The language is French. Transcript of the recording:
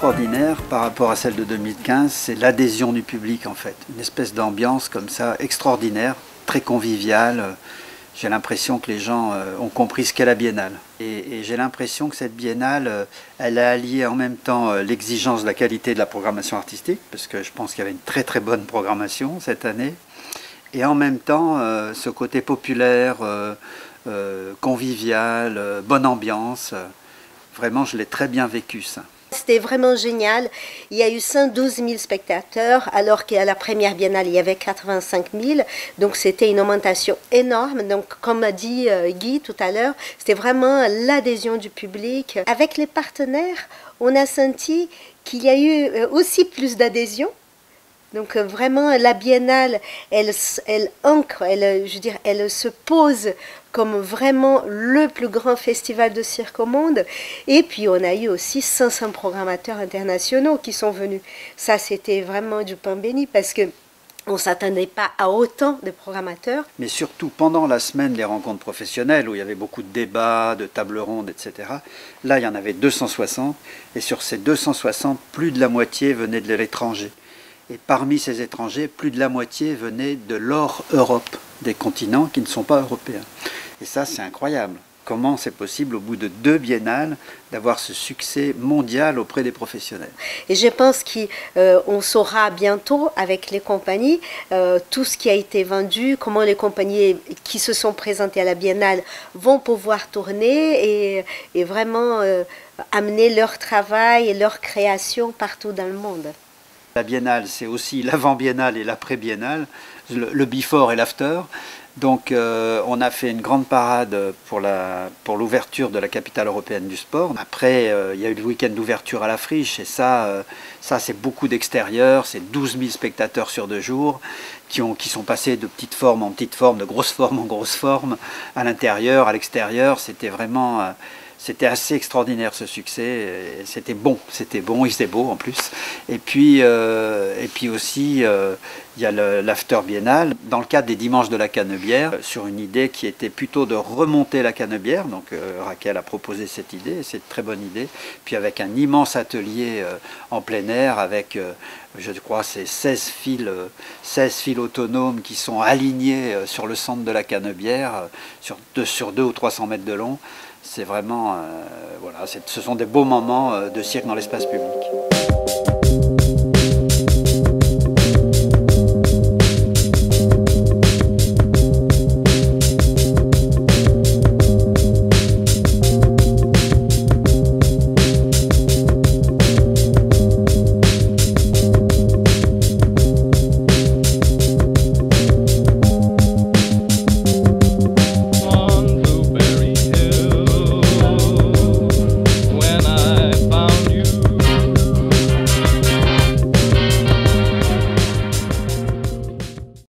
extraordinaire par rapport à celle de 2015, c'est l'adhésion du public en fait. Une espèce d'ambiance comme ça, extraordinaire, très conviviale. J'ai l'impression que les gens ont compris ce qu'est la biennale. Et j'ai l'impression que cette biennale, elle a allié en même temps l'exigence de la qualité de la programmation artistique, parce que je pense qu'il y avait une très très bonne programmation cette année, et en même temps ce côté populaire, convivial, bonne ambiance. Vraiment, je l'ai très bien vécu ça. C'était vraiment génial. Il y a eu 112 000 spectateurs, alors qu'à la première biennale, il y avait 85 000. Donc, c'était une augmentation énorme. Donc, comme a dit Guy tout à l'heure, c'était vraiment l'adhésion du public. Avec les partenaires, on a senti qu'il y a eu aussi plus d'adhésion. Donc vraiment la biennale, elle ancre, elle se pose comme vraiment le plus grand festival de cirque au monde. Et puis on a eu aussi 500 programmateurs internationaux qui sont venus. Ça c'était vraiment du pain béni parce que on ne s'attendait pas à autant de programmateurs. Mais surtout pendant la semaine des rencontres professionnelles où il y avait beaucoup de débats, de tables rondes, etc. Là il y en avait 260 et sur ces 260, plus de la moitié venaient de l'étranger. Et parmi ces étrangers, plus de la moitié venaient de l'hors Europe, des continents qui ne sont pas européens. Et ça, c'est incroyable. Comment c'est possible, au bout de 2 biennales, d'avoir ce succès mondial auprès des professionnels? Et je pense qu'on saura bientôt, avec les compagnies, tout ce qui a été vendu, comment les compagnies qui se sont présentées à la biennale vont pouvoir tourner et vraiment amener leur travail et leur création partout dans le monde. La biennale, c'est aussi l'avant-biennale et l'après-biennale, le before et l'after. Donc on a fait une grande parade pour l'ouverture de la capitale européenne du sport. Après, il y a eu le week-end d'ouverture à la Friche et ça c'est beaucoup d'extérieur, c'est 12 000 spectateurs sur 2 jours qui sont passés de petite forme en petite forme, de grosse forme en grosse forme, à l'intérieur, à l'extérieur. C'était vraiment... C'était assez extraordinaire ce succès, c'était bon, il faisait beau en plus. Et puis aussi, il y a l'after biennale, dans le cadre des dimanches de la Canebière, sur une idée qui était plutôt de remonter la Canebière. Donc Raquel a proposé cette idée, c'est une très bonne idée. Puis avec un immense atelier en plein air, avec, je crois, c'est 16 fils autonomes qui sont alignés sur le centre de la Canebière, sur 200 ou 300 mètres de long. C'est vraiment, voilà, ce sont des beaux moments de cirque dans l'espace public.